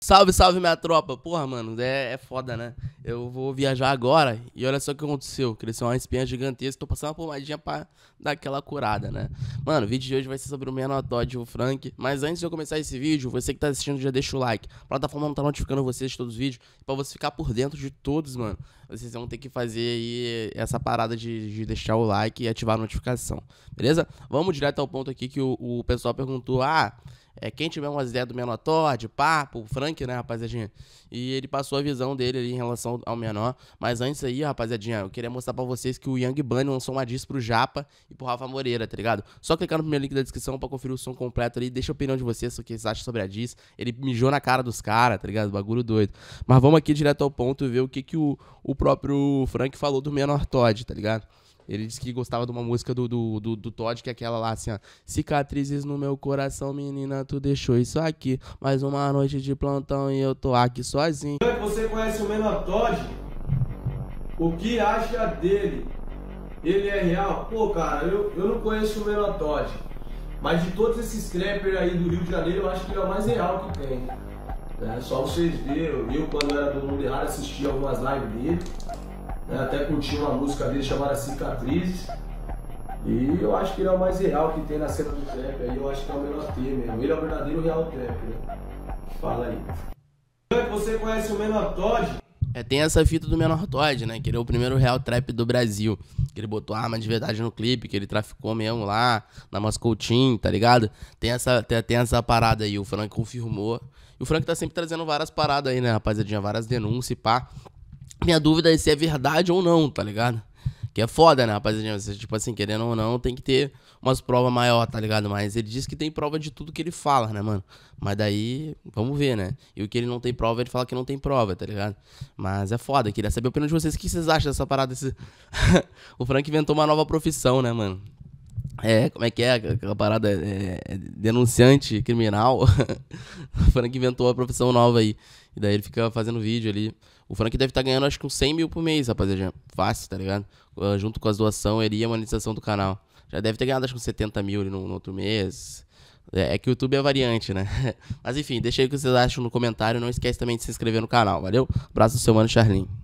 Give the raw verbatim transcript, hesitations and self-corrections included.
Salve, salve, minha tropa. Porra, mano, é, é foda, né? Eu vou viajar agora e olha só o que aconteceu. Cresceu uma espinha gigantesca, tô passando uma pomadinha pra dar aquela curada, né? Mano, o vídeo de hoje vai ser sobre o Menor Todd e o Frank. Mas antes de eu começar esse vídeo, você que tá assistindo já deixa o like. A plataforma não tá notificando vocês de todos os vídeos. Pra você ficar por dentro de todos, mano, vocês vão ter que fazer aí essa parada de, de deixar o like e ativar a notificação, beleza? Vamos direto ao ponto aqui que o, o pessoal perguntou, ah... É, quem tiver umas ideias do Menor Todd, papo, o Frank, né, rapaziadinha? E ele passou a visão dele ali em relação ao Menor. Mas antes aí, rapaziadinha, eu queria mostrar pra vocês que o Young Bunny lançou uma diss pro Japa e pro Rafa Moreira, tá ligado? Só clicar no primeiro link da descrição pra conferir o som completo ali. Deixa a opinião de vocês, o que vocês acham sobre a diss. Ele mijou na cara dos caras, tá ligado? Bagulho doido. Mas vamos aqui direto ao ponto e ver o que, que o, o próprio Frank falou do Menor Todd, tá ligado? Ele disse que gostava de uma música do, do, do, do Todd, que é aquela lá assim, ó. Cicatrizes no meu coração, menina, tu deixou isso aqui. Mais uma noite de plantão e eu tô aqui sozinho. Você conhece o Menor Todd? O que acha dele? Ele é real? Pô, cara, eu, eu não conheço o Menor Todd. Mas de todos esses scrappers aí do Rio de Janeiro, eu acho que ele é o mais real que tem. É, só vocês verem, eu quando era do Mundo Errado assistia algumas lives dele. Né, até curti uma música dele chamada Cicatrizes. E eu acho que ele é o mais real que tem na cena do trap aí. Eu acho que é o Menor T mesmo. Ele é o verdadeiro real trap, né? Fala aí. Você conhece o Menor Todd? É, tem essa fita do Menor Todd, né? Que ele é o primeiro real trap do Brasil. Que ele botou arma de verdade no clipe, que ele traficou mesmo lá na Moscow Team, tá ligado? Tem essa, tem, tem essa parada aí, o Frank confirmou. E o Frank tá sempre trazendo várias paradas aí, né, rapaziadinha? Várias denúncias e pá. Minha dúvida é se é verdade ou não, tá ligado? Que é foda, né, rapaziadinha? Você, tipo assim, querendo ou não, tem que ter umas provas maiores, tá ligado? Mas ele diz que tem prova de tudo que ele fala, né, mano? Mas daí, vamos ver, né? E o que ele não tem prova, ele fala que não tem prova, tá ligado? Mas é foda, queria saber a opinião de vocês. O que vocês acham dessa parada? Desse... O Frank inventou uma nova profissão, né, mano? É, como é que é aquela parada? É, é denunciante criminal. O Frank inventou uma profissão nova aí. E daí ele fica fazendo vídeo ali. O Frank deve estar ganhando acho que uns cem mil por mês, rapaziada. Fácil, tá ligado? Uh, junto com as doações, ele e a monetização do canal. Já deve ter ganhado acho que uns setenta mil ali no, no outro mês. É, é que o YouTube é variante, né? Mas enfim, deixa aí o que vocês acham no comentário. Não esquece também de se inscrever no canal, valeu? Abraço do seu mano Charlinho.